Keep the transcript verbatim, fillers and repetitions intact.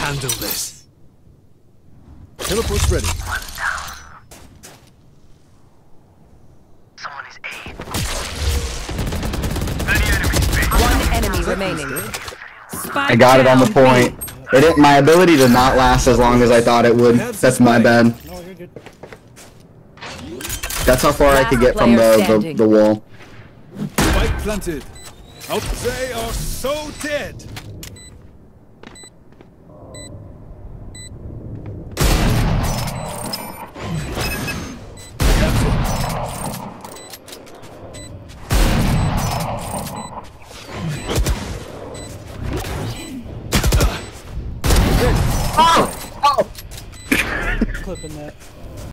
handle this. Teleport's ready. Someone is A. One enemy remaining. Spike I got it on the down, point. It didn't, my ability did not last as long as I thought it would. That's my bad. No, you're good. That's how far I could get from the, the, the wall. Spike planted. Out. They are so dead.